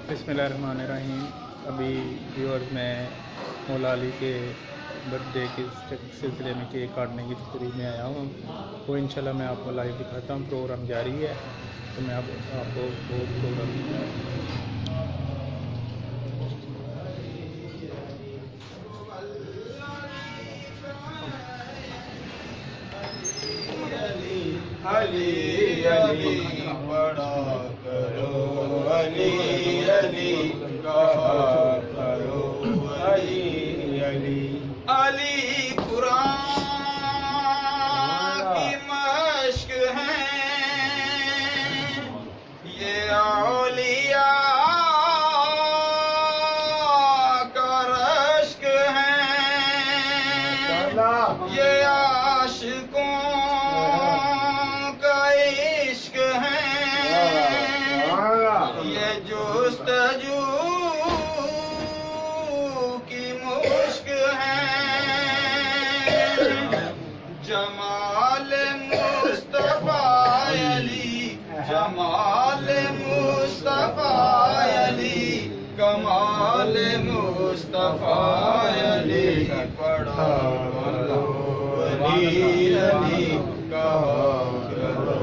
बिस्मिल्लाहिर्रहमानिर्रहीम। अभी व्यूअर्स मैं मौला अली के बर्थडे के सिलसिले में केक काटने की तकरीब में आया हूँ। वो इंशाल्लाह मैं आपको लाइव दिखाता हूँ। प्रोग्राम जारी है तो मैं आपको वो प्रोग्राम अली अली बड़ा करो, अली अली कहा करो, अली अली अली कुरान की मश्क है, ये औलिया का रश्क है, ये आशिकों जुस्तजू की मुश्क है, जमाल मुस्तफा अली, जमाल मुस्तफा अली, कमाल मुस्तफा अली पढ़ा करो, अली अली कहा करो,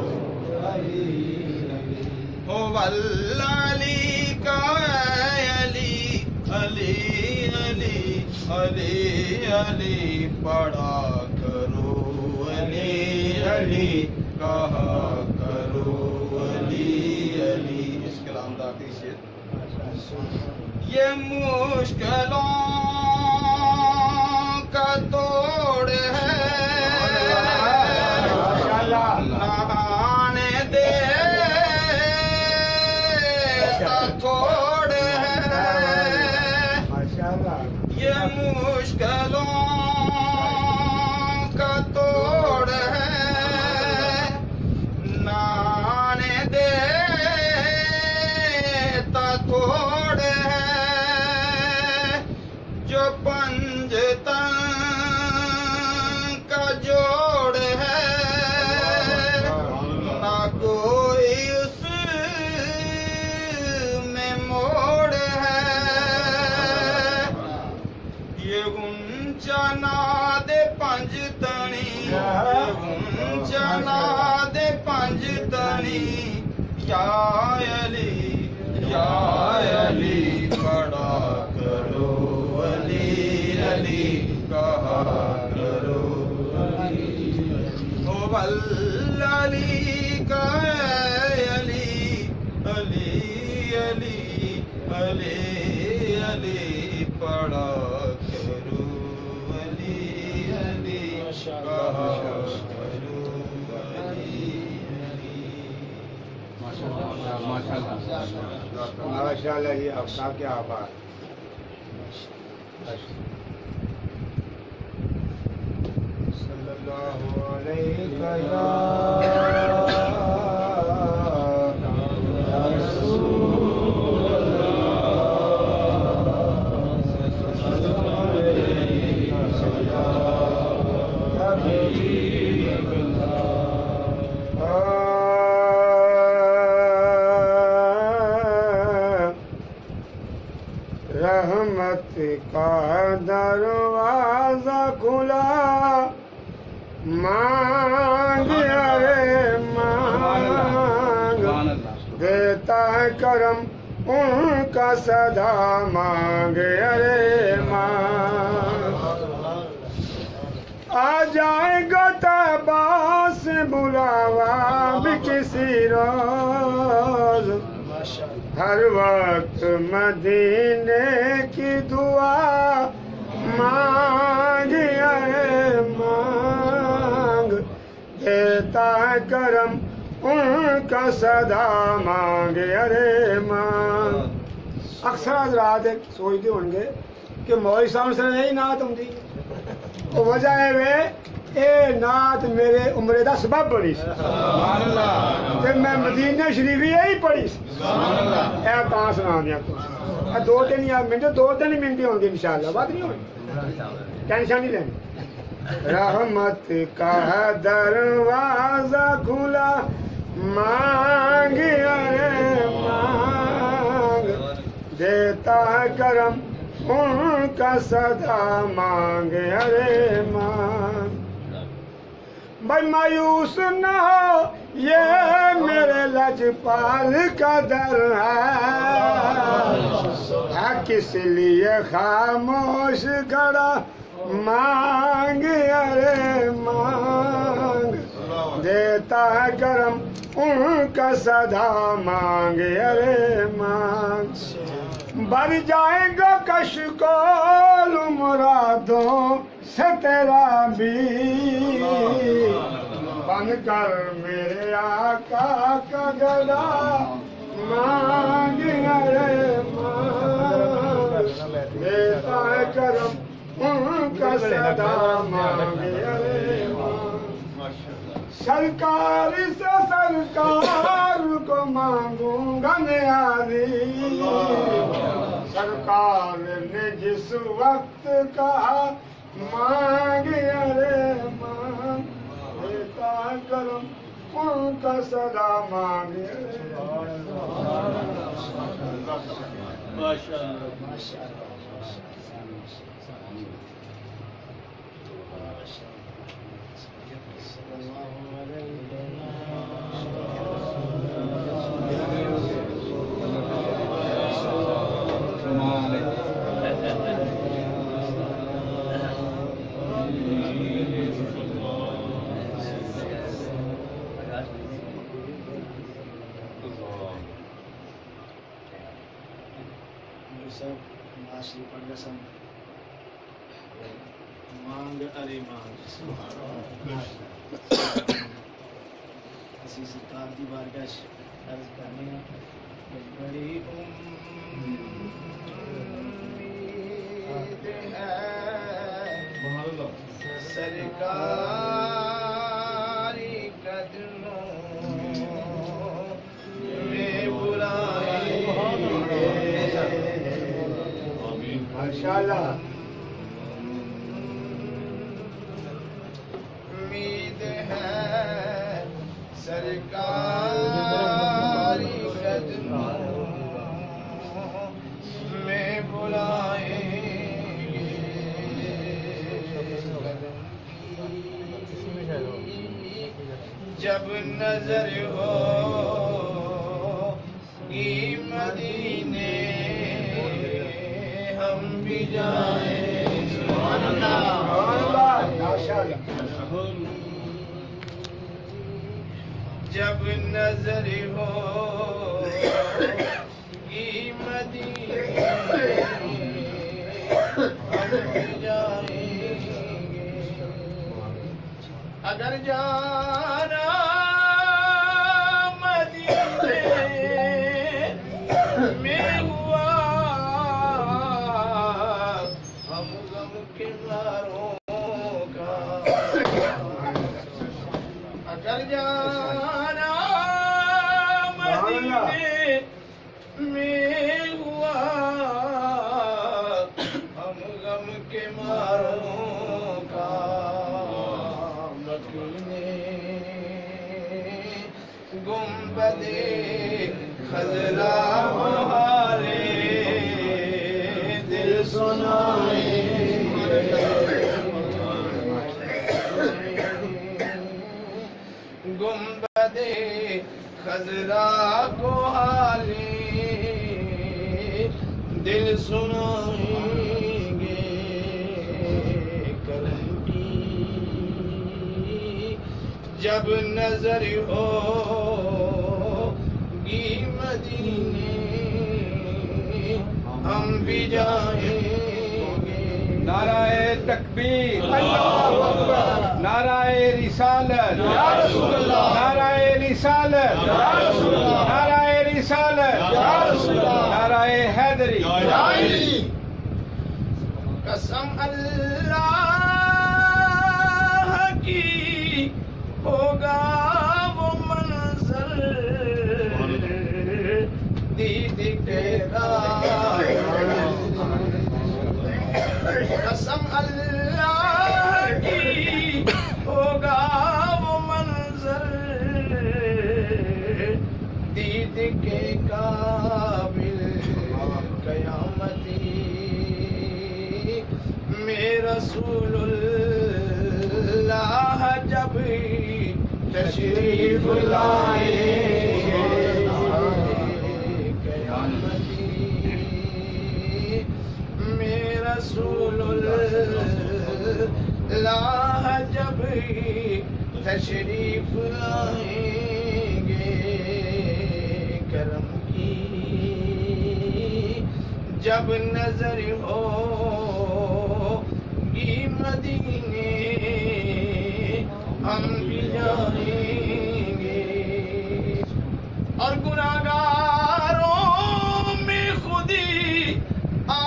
हो वल्लाली का अली अली अली अली अली पढ़ा करो, अली अली कहा करो, अली अली। इस कलाम दा शेर ये मुश्किलों का तोड़ है, नहाने दे थोड़ है, ये मुश्किलों का तोड़ है, नाने देता थोड़ है, जो पंजतन का जोड़ है, ना कोई नाद पंज तनी, नाद पंज तनी, या अली पढ़ा करो, अली अली कहा करो, ओ वल्लाली का अली अली अली अली अली पढ़ा करो, माशाअल्लाह जी, आपका क्या आभार। सल्लल्लाहु अलैहि रहमत का दरवाजा खुला, मांग अरे मांग, देता है करम उनका सदा, मांग अरे मांग, आ जाएगा तबा से बुलावा भी किसी रोज, हर वक्त मदीने की दुआ मांग अरे मांग, देता है करम उनका सदा, मांग अरे मांग। अक्सर हज़रात सोचते होंगे कि मौलवी साहब से नहीं नात होंगी, तो वजह है वे ए नात मेरे उम्रे का सबब बनी, मैं मदीने शरीफ यही पढ़ी सुना दिया। दो तीन मिनट होंगे इंशाअल्लाह, बात नहीं होगी, टेंशन नहीं लेनी। रहमत का दरवाजा खुला, मांग अरे मांग, دیتا ہے کرم ان کا صدا مانگے ارے مانگ بھائی مایوس نہ ہو یہ میرے لجپال کا در ہے کس لیے خاموش کھڑا مانگ ارے مانگ دیتا ہے کرم ان کا صدا مانگ ارے مانگ بھر جائے گا کشکول مرادوں سے تیرا بھی بن کر میرے آقا کا گدا مانگ ارے مانگ دیتا ہے کرم ان کا صدا مانگ ارے مانگ سرکار سے سرکار کو مانگوں گا نیازی سرکار نے جس وقت کہا مانگ ارے مانگ دیتا کرم ان کا صدا مانگ مانگ ارے مانگ اسی سرکار کی بارگاہ عرض کرنے ہیں بڑی امید ہے سرکاری قدموں میں بلائیں ماشاءاللہ امید ہے سرکاری قدموں میں بلائیں جب نظر ہو گی مدینے ہم بھی جائیں سبحان اللہ جب نظر ہو گی مدینے ہم بھی جائیں گے اگر جانا مدینے میں ہوا ہم غم کے ماروں کا اگر جانا مدینے میں ہوا ہم غم کے ماروں کا گنبد خضرا بہارے دل سنائے گنبد خضرا کو حالے دل سنائیں گے کرم کی جب نظر ہو گی مدینے ہم بھی جائیں گے نعرہ تکبیر نعرہ رسالت نعرہ رسالت نعرہ رسالت نعرہ حیدری قسم اللہ کی ہوگا وہ منظر دید کے قسم اللہ کی ہوگا وہ منظر دید کے قابل قیامت رسول اللہ جب تشریف لائیں گے قیامتی میں رسول اللہ جب تشریف لائیں گے کرم کی جب نظر ہو گی مدینے ہم بھی جائیں گے اور گناہگاروں میں خودی آ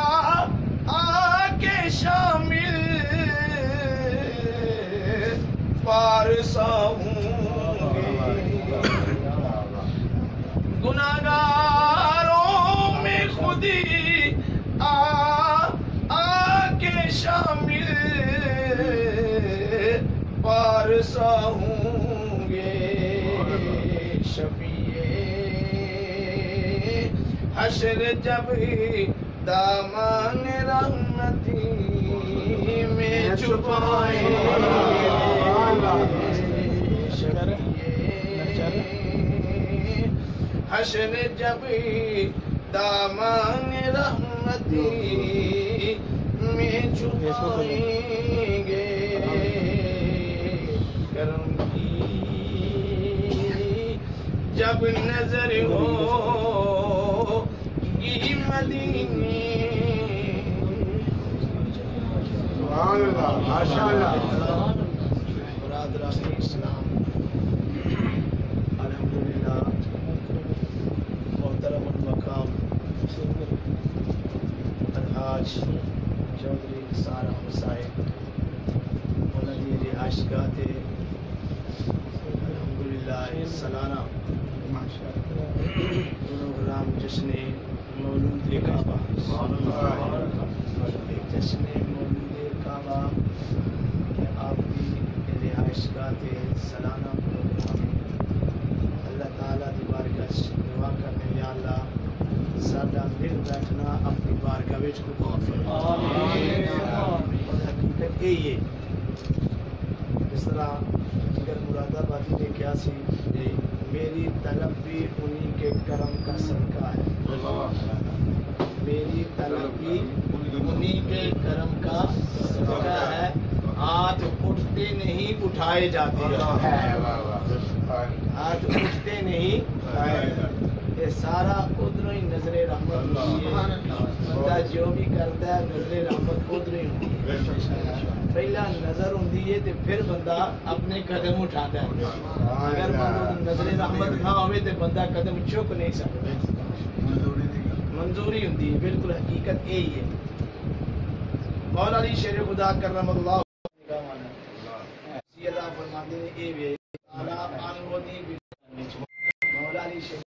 کے شامل پارسا ہوں گے گناہگاروں میں خودی آ کے شامل پارسا ہوں گے شفیع حشر جب دامان رحمتی میں چھپائیں حشر جب دامان رحمتی میں چھپائیں گے کرم کی جب نظر ہو گی مدینے سبحان اللہ ماشاءاللہ برادران اسلام الحمدللہ محترم المقام الحاج چودھری نثار احمد صاحب مولانا رہائش گاہ تھے الحمدللہ سالانہ پروگرام جشن مولود کعبہ جشن مولود کعبہ آپ کی رہائش گاہ تھے سالانہ پروگرام اللہ تعالیٰ دی بارگاہ دعا کرنے یا اللہ ساڈا دل بیٹھنا اپنی بارگاہ وچ قبول فرما حقیقت یہی ہے جس طرح اگر مراد آبادی نے کیا سی میری طلب بھی انہی کے کرم کا صدقہ ہے میری طلب بھی انہی کے کرم کا صدقہ ہے ہاتھ اٹھتے نہیں اٹھائے جاتے ہیں ہاتھ اٹھتے نہیں یہ سارا ادھر ہی نظر رحمت ہوتی ہے بندہ جو بھی کرتا ہے نظر رحمت ادھر ہی ہوتی ہے پہلا نظر ہوتی ہے تو پھر بندہ اپنے قدم اٹھاتا ہے اگر بندہ نظر رحمت نہ ہوئے تو بندہ قدم چک نہیں سکتا منظوری ہوتی ہے بالکل حقیقت یہی ہے مولا علی شیر خدا کرم اللہ فرماتے ہیں اے وے